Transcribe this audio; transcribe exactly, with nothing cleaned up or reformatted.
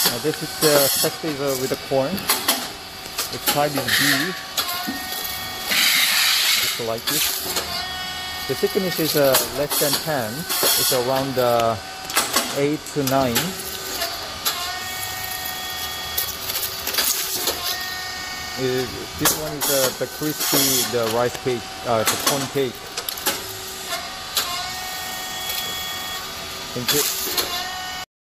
Uh, this is uh, tested uh, with the corn. Its type is B. Just like this. The thickness is uh, less than ten. It's around uh, eight to nine. Uh, this one is uh, the crispy, the rice cake, uh, the corn cake. Thank you.